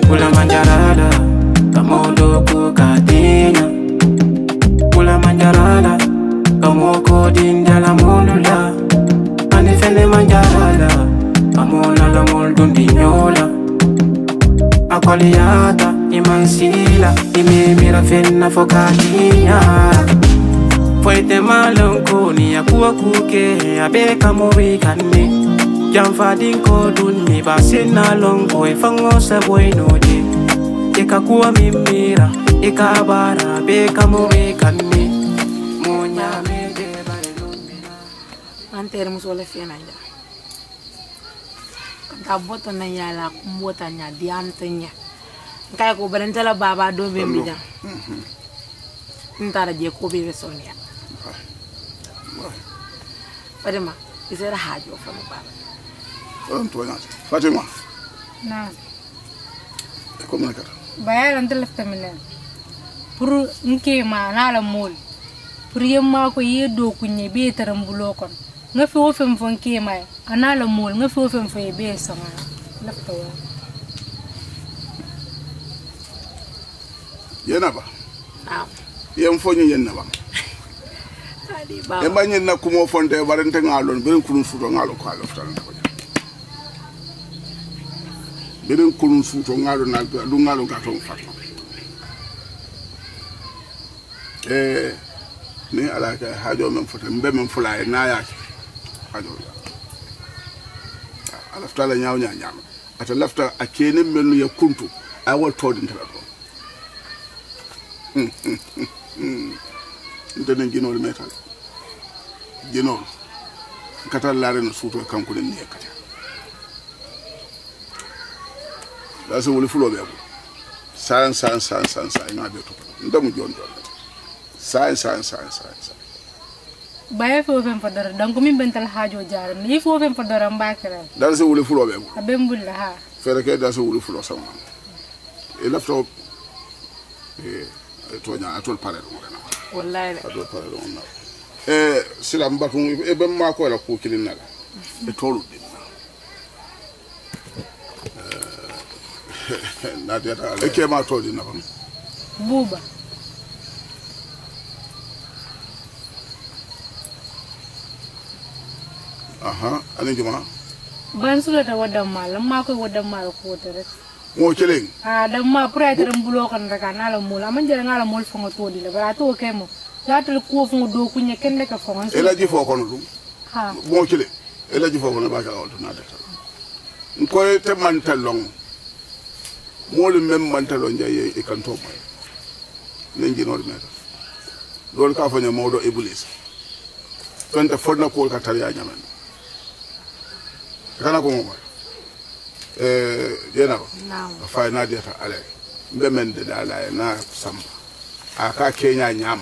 Kula manjarada kamodo ku katinya. Kula manjarada kamoko dindala mulula. Ani fene manjarada kamona la moldundi nyola. Akwaliata imansila imemira fenna fokatinya. Foite malonkoni akuwa kuke abeka mowikani. Jamfadin ko dunni basina longo e fango sa boynoje. Eka kuwa mimira eka bara beka mowikani. Monya mede bare lumina. Antere musole fiena ya. Kaboto na yala kumbota nya diantenya. Kaya ko barentela baba do bembija. Ntara je ko be sonia. Fatima, isera hajo fa mo baba. Fatima. Nah. Comment kata? Bayar antel feminin. Pour nke ma na la mol. Pour yemma ko yedo kunye be tarambulo kon. Nga fi wo fem fon ke ma anala mol nga fi wo fem fo be sama. Lafta wa. Yena ba. Naam. Yem fonyi yenna ba. Adi baba. Yemba nyenna kumo fonte barente ngalon birin kulun futo ngalo ko alofta ko. Birin kulun futo ngalo na du ngalo ga ton fatma. Ni ala ka hajo men foto mbe men fulay na yake. Hajo. Alofta la nyaaw nyama. Ata lafta akene menu ya kuntu ay wol todin tala do. Ndenen ginol metal. Ginol. Katal laare no suuto kanko den ni kata. Da so woli fulo be. San ngabe to. Ndamu jon jon. San. Bayar fi wo fem fadara donc min bental hajo jaar ni fi wo fem fadara mbakira. Da so woli fulo be. Abembulla ha. Fere ke da so woli fulo sama. E lafto tonya atol pare do na. Wallahi. Atol pare do na. Sila mbatu e ben ma ko la ko kilin na. E tolu din na. Na dia ta e ke ma to din na. Buba. Aha, ani juma. Ban sula ta wadam mal ma ko wadam mal ko tere. Mo kilin. Dan ma pura tarambulo kan raka na la mol aman jara ngala mol fongo to di la bara to kemo. Latal ko fongo do kunya kende ka fongo. Ela ji fo kono dum. Ha. Mo kilin. Ela ji fo kono ba ka wal na de. Ko te man talong. Mo le mem man talon jaye e kan to moy. Nengi no meta. Dol ka fanya mawdo iblis. Fenta fodna ko ka tariya nyamen. Kana ko mo. Yena ba. Naam. Fa na dia ta ale. Mbe men de dala na samba. Aka Kenya nyama.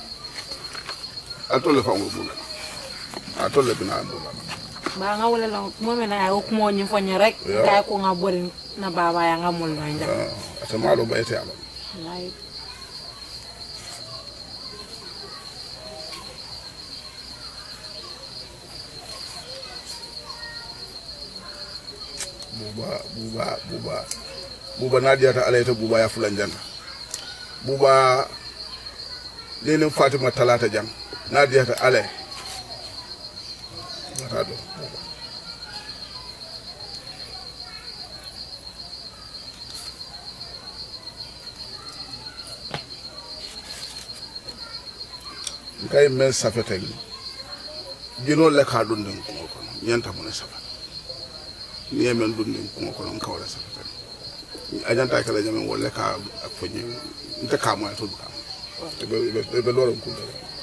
Atole fa ngobula. Atole bina ngobula. Ba nga wala lang mo mena ay ko mo nyi fonya rek. Kaya ko nga borin na baba ya nga mol na nja. Atamalo ba ete alo. Wallahi. Buba Nadia ta alaita buba ya fulan janta. Buba lenin Fatima talata jam. Nadia ta alai. Mata do. Kai men safeta ni. Gino le ka dun den ko ko. Nyanta mo ne safa. Ni men dun den ko ko ko wala safeta. Ajanta kala jamen wala ka afonye nta ka mo to ka be loro ko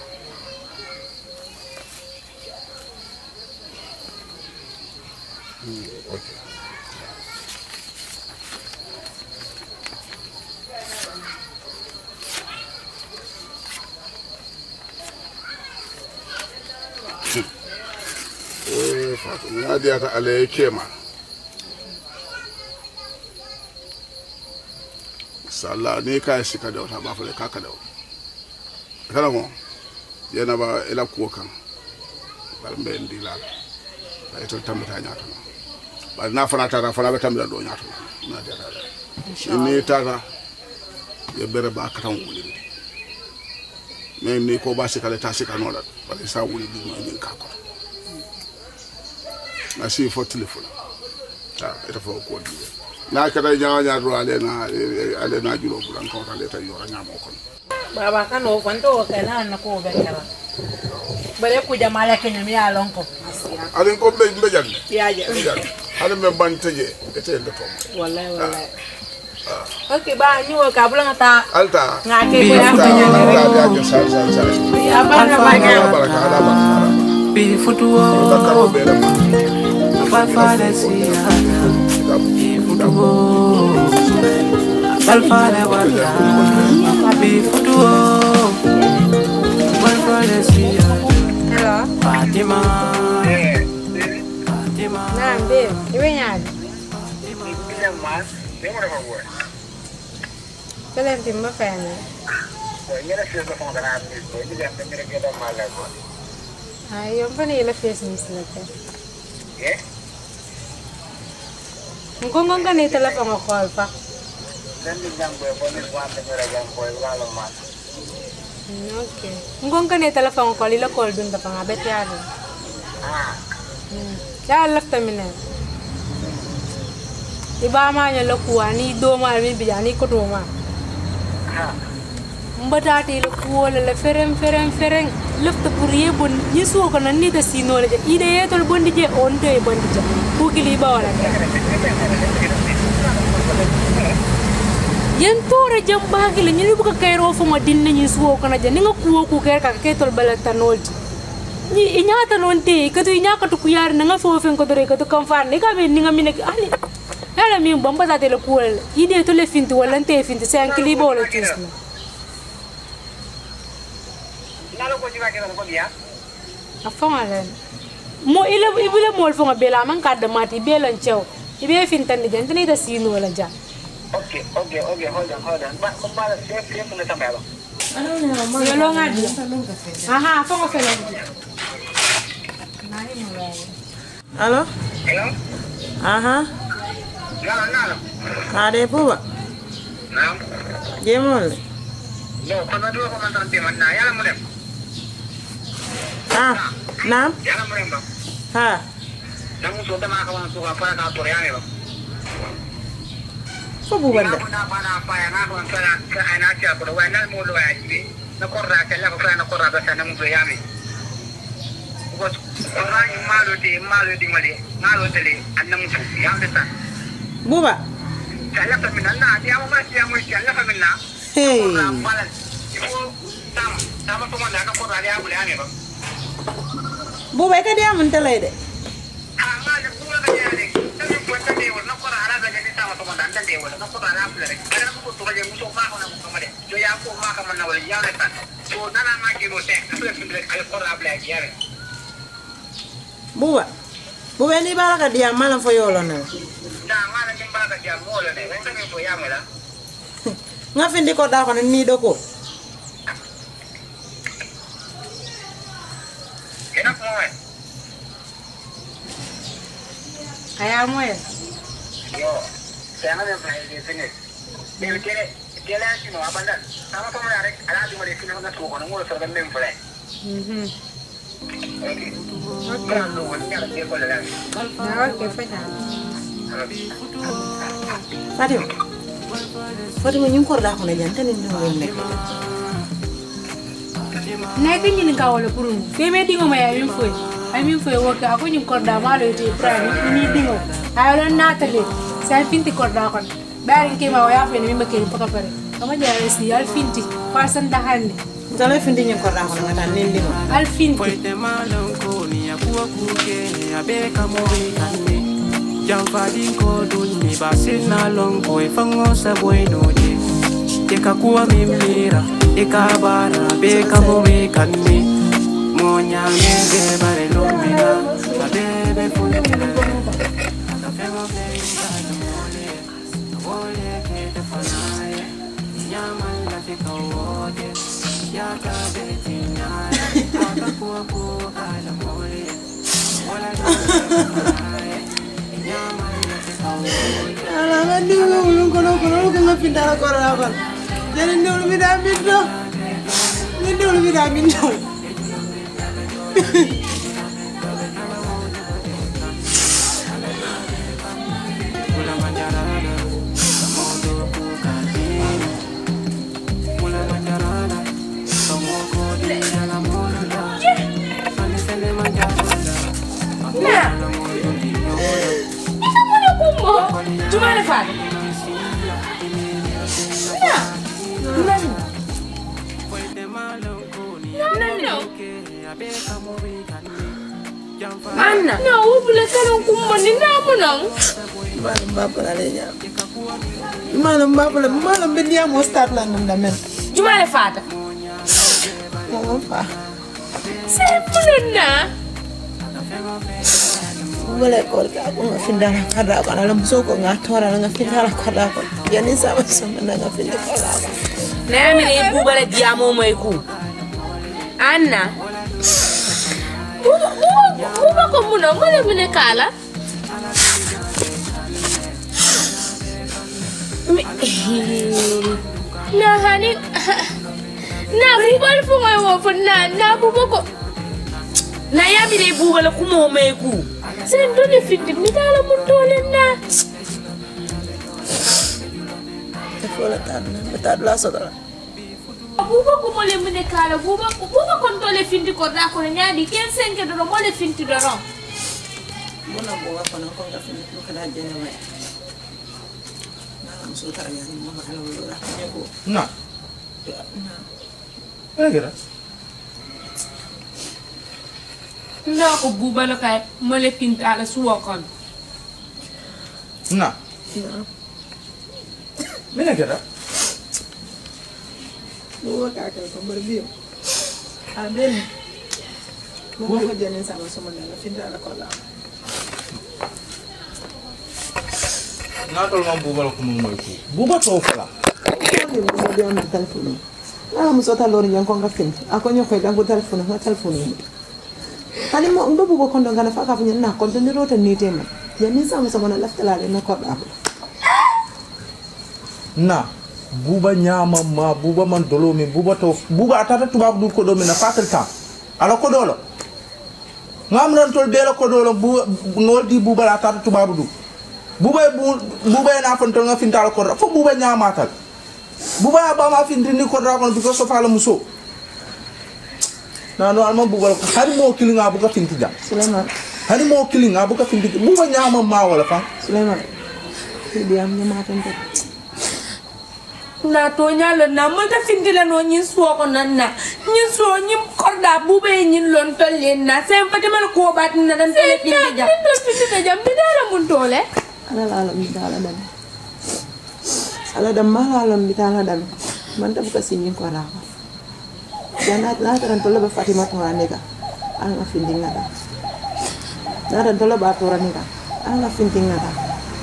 okay Nadia ta ale kema sala ne kai sika da wata ba fa ka ka da kana mo yana ba ila ko kan bal mbe ndila ba ito tambata nyato ba na fana ta fana be tambata do nyato na da ni tata ye bere ba katan wulinde mais ni ko ba sikale ta sikano la wala sa wulinde no ngi ka ko na si fo téléphone ta eta fo ko di na kada nya do ale na julo bulan ko ta le ta yo nya mo ko baba kano kwanto kana na ko bekara bare ku jamala kenya mi alon ko ale ko be janne yaje ale me banteje ete ndo to wallahi okay ba ni wo ka bulan ta alta ngake ko ya ya sa ya bana baraka ala baraka Be futuo bakaro be la Balfale siya Be futuo Balfale wala Be futuo Balfale siya Hello. Fatima Naam, babe. Iwe nyadi. Kala timba fanya. Ay, yung pa nila face mismo ka. Ngong ka ni telepon ko call pa. Okay. Ngong ka ni telepon ko lila call dun ta pangabet yan. Ya left a minute. Iba ma nya lokuwa ni do ma mi bi ani ko do ma. Mbadati lokuwa le fereng left pour ye bon ni so ko nan ni da sino le ide ye tol bondi je on to e bondi je ku kili ba wala yen tore jam baagi le ni bu ko kayro fo ma din ni so ko na je ni nga ku ker ka ke tol bala tanolti ni inyata non te ka to inyaka to ku yar na nga fo fen ko dore ka to kam far ni ka be ni nga mine ali hala mi bomba ta tele ku ide to le finti wala te finti se an kili ba wala tisna Afangalan. Mo ibule mol fonga bela man kadda mati belan chew. Ibe fintan de jantani da sino wala ja. Okay, hold on. Ba safe na tambalo. Yo lo ngadi. Aha, fonga fela. Halo? Hello? Aha. Nalo. Kade po ba? Naam. Gemol. No, kono do ko man tan teman na yala mo dem. Ah, naam? Yala mo dem ba. Ha. Namu so dama ka wan so ka para ka to yane ba. Ko bu banda. Na pa ya na ko para ka ana cha ko wa na mo lo ya ji. Na korra ka la ko na korra ba sa namu do yame. Ko korra ni malo di mali. Malo tele annamu so ya beta. Buba. Kala fa minna na dia mo ma dia mo kala fa minna. Hey. Sama to man da ka korra ya bule ame ba. Buba ka dia mun talai de. Ma da ku ga ya ne. Sai ko ta de wannan korra ala ga ni sama to man da de wannan korra ala bule. Kada ku to ga mu so ma ko na mu ma de. Do ya ko ma ka man na wala ya ne ta. So nana ma ki no te. Ala fin de ala korra bule ya ne. Buba. Buba ni bala ka dia malam fo yolo na. Da ma na kin ba ga ya mo le ne. Wanda ni to ya me la. Nga findi ko da ko ni do ko. Ina ko mo. Aya mo e. Yo. Sana na ba ile sene. Be kele sino abandan. Sama to mo rek ala di mo le sino na to ko ngo so ga mem fle. Okay. No, wala ka de ko la. Na okay fanya. Fatima. Fatima nyum ko da ko na janta ni ndo nek. Nek ni ka wala puru. Fe me dingo ma ya min foi. Ay min foi wo ka ko nyum ko da ma lo te prani ni dingo. Ay lo natale. Sa finti ko da kon. Bari ke ma ya fe ni ma ke paka pare. Kama jare si al finti. Pasan da hande. Dale findi nyum ko da ko na tan ni ndimo. Al finti. Poite malonko ni akuwa kuke abeka mobi kanne Jamfadi ko dunni basina lonko ifango sa bueno je Ekakuwa mimira ekabara beka mobi kanne Monya ngebe bare lomina abebe funile Akafemo feinga mole Wole kete fanaye Nyama lafika wote Yaka beti nyaye Akakuwa kuwa kala mole Wala kete fanaye Nyama lafika wote Ala madu ulun kono bintala korra kon jeni ndewlu mi da binto ni ndewlu mi da binto Cuma lepas. Anna, no, boleh kalau kumani nama nang. Malam bapa lah dia. Malam bapa lah, malam dia mau start lah nang damen. Cuma lepas. Mau apa? Siapa nana? Boleh kau aku nggak pindah kerja kan alam soko nggak tora nggak pindah kerja kan. Jadi sama-sama nggak pindah kerja. Nah, ini ibu boleh diamu mau ikut. Anna. Buba kamu nang mana menekala? Nah hani, nah buba fungai wafan nah buba kok. Nah ya mire buba la kumo meku. Sendo ni fiti mitala muntolen na. Tefola tarna, betadlah saudara. Buba ko mo le menekala buba kontole finti ko da ko nyaadi 15 ke do mo le finti do ron. Mona buwa ko nang kong kafin ko kada jene mai. Na so ta ya ni mo ka lo ra ko. Na. Kira. Na ko buba la kay mo le finti ala suwa kon. Na. Mina kira. Buwa kakak ko berbio. Aben. Buwa ko jene sama-sama na finta ala ko la. Natol ngam buba ko mo ko. Buba to fala. Ko mo di am telephone. Ah mo sota lori yang ko nga finti. Ako nyo ko dan ko telephone nga telephone. Kali mo ndo buba ko ndo ngana fa ka funya na ko ndo rota ni tema. Yani sama-sama na laftala na ko da. Na. Buba nyama ma buba man dolo mi buba to buba atata tubab du ko do mi na fatel ta ala ko dolo ngam non tol bela ko dolo bu ngoldi buba atata tubab du buba na fon to nga fintal ko fo buba nyama tal buba ba ma fin ni ko ra ko because so fala muso na no alma buba ko har mo kilinga bu ka finti ja Sulaiman har mo kilinga bu ka finti buba nyama ma wala fa Sulaiman diam nyama tante Na to nyala na mo ta finti la no nyin suwa ko nan na nyin suwa nyin korda bube nyin lon tolle na sem fatima ko bat na dan tole finti ja to finti ta jam bi dara mun tole ala alam bitala dan ala dan malalam bitala dan man ta buka sinyin ko ra ko janat la tan tolle ba fatima to anega ala finti ngata na dan tolle ba to ranega ala finti ngata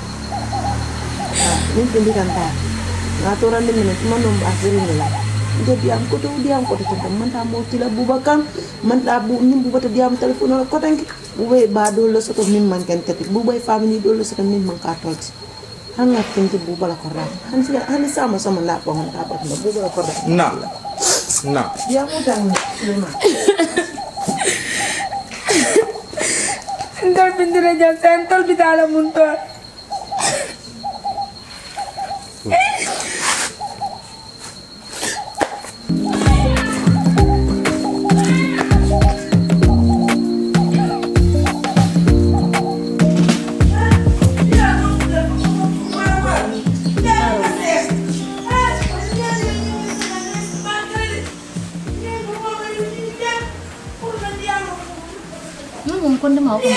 ni finti kan ta ngaturan di mana cuma nom akhirnya lah dia diam ko to man ta mo tila bubakan man ta bu nim bu bata diam telepon ko tan bu ba do lo so to min man kan tati bu bay family do lo so min man ka toti han na tinti bu bala ko ra han sama na ko on ta ba bu bala ko ra na dia mo tan ma ndol bindira jam sentol bitala mun to Kon de mau ko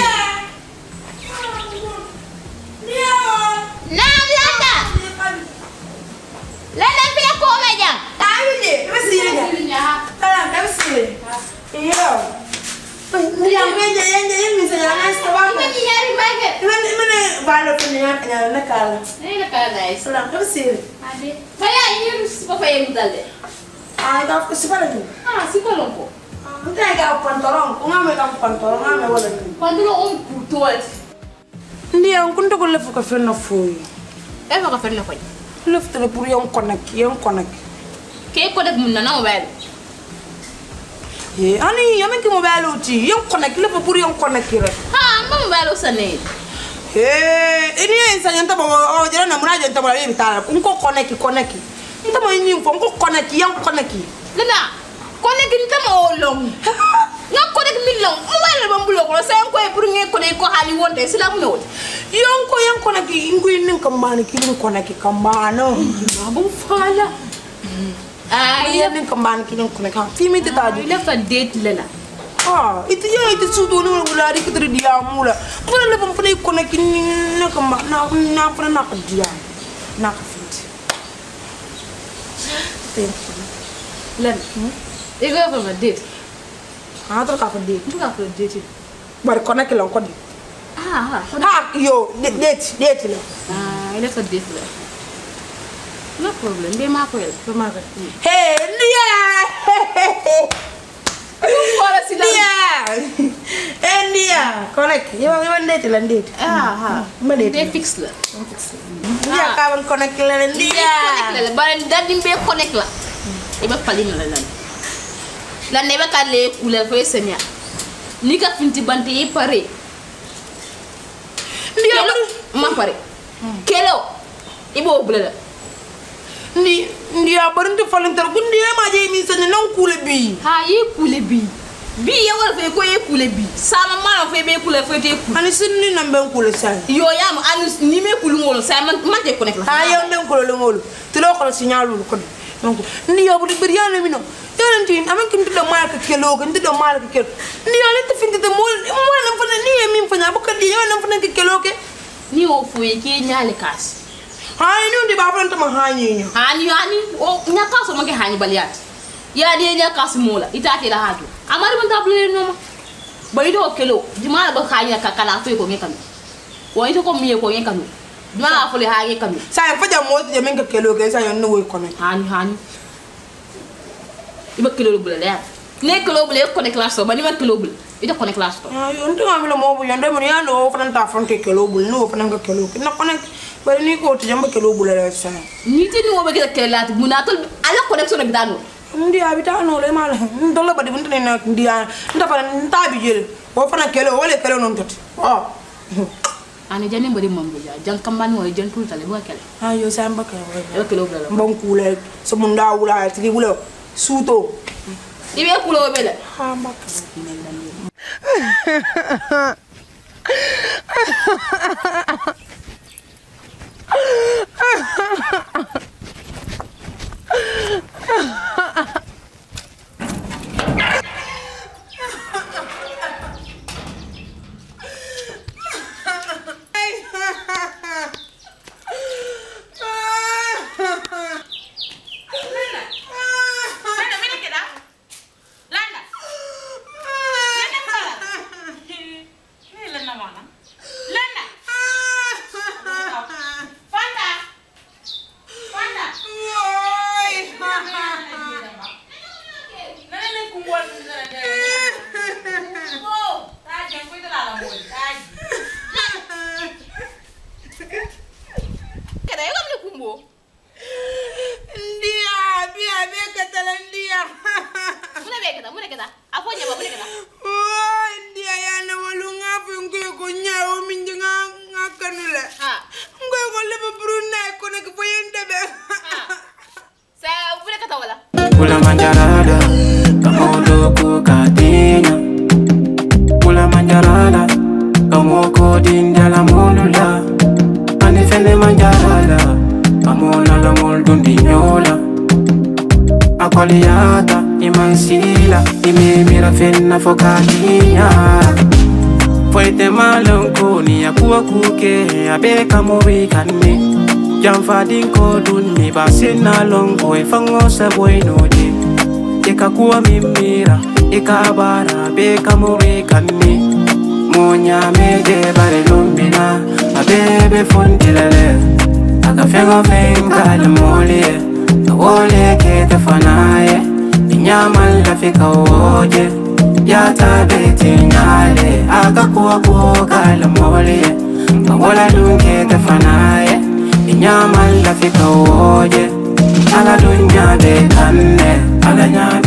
Lada pia ko meja. tahu ni mesti ya tahu mesti iyo yang meja yang misalnya nasi tabang Ini nyari market. mana balo punya nakal Ini nakal guys. salam mesti Ade. Saya ini apa yang dale? ah kau siapa lagi Ah, si kolongko. Entah kau pantorong, ngame kau pantorong, ngame wala ni. Quando lo putual. Ndi ang kunto ko lefu ka fenna foy. Kaya ka ferlo ko. left le pour yon connect ke connect mun na mobile ani yamen ki mobile uti yon connect le pour yon connect rek ha ma mobile usane ini ensa nyanta ba o jara na muna janta ba bi tala ko connect nta mo nyi fo ko connect yon connect lena connect nta mo long nga connect mi long mobile ba mbulo ko sa ko pour nge connect ko hali wonde sila mu non yon connect ngui nin kambani kilin connect kambano babu fala nin kambani kilin connect fi mi ta ila fa date lena itu ya itu sudo no wulari kitri dia mula mula le bam fane connect na kamba na fana na dia na fit len ego fa date to ka fa date tu ka fa date bar connect lan ko di yo date la ila fa date la no problem be ma ko el be ma ko hey dia wala sila dia connect yo date la date ma date fix la dia ka won connect la dia connect la bare dadim be connect la iba palin la la neba ka le couleur fo senya ni ka finti bante e pare dia ma pare kelo ibo bula dia barinte falantar gundi ma je mi senya nan kule bi yi kule bi ya wala fe ko e kule bi sama ma fe be kule fe te kule ani sinni nan ben kule sai yo yam anu ni me kulu ngolo sai man je connect la yo ben kule ngolo tilo ko signalul ko donc ni yo budi beriana mi no yarantin amen kin tudda malaka kelo kin tudda malaka kelo ni ale te findi de mol nan fana ni min fanya bukka di yo nan fana kelo ke ni o fu e ki nyale kas ni ndi ba fanta ma hani o nya kaso ma ke hani baliat ya de nya kas mola itati la hatu amari man tabule no ma bari do kelo jumala ba khanya ka kala fu ko ngekam wo ito ko miye ko ngekam jumala fu le ha ngekam sa fa jam mo je men ka kelo ke sa yo no wo ko ne hani iba kilo bula le ne kilo bula ko ne classe ba ni ma kilo bula ita ko ne classe yo ndu ngam lo mo bu yande mo ya no fa ta fon ke kelo bula no fa nga kelo ke na ko ne bari ni ko to jamba kelo bula le sa ni ti ni wo be ke lat munatul ala connection bi dano ndi abitano le mala ndolla badi bunte ne ndi nda fa nta bi jere wo fa na kelo wala kelo non tot ani jani mbadi mambo ja jan kamban mo jan tul tale bo kele yo samba ka wo kelo bula bon kule so mun da wula ti wula suto ibe kulo bele Pula manjarada, kamu doku katina. Pula manjarada, kamu kodin dalam mulula. Ani fene manjarada, kamu nala muldun dinyola. Akoliata, imansila, imemira fena fokatinya. Foite malonko ni akuwa kuke, abe kamu wikane. Jamfa dinko dunni basina longo e fango sa bueno je ikakuwa mimira ikabara be kamore kanni monya mede bare lombina abebe fondilele akafengo fenga mole wole ke tafanaye inyamal lafika woje ya tabeti nyale akakuwa ko kala mole wala dunke tafanaye nyamal la fi kawoje ala dunya be kanne ala nya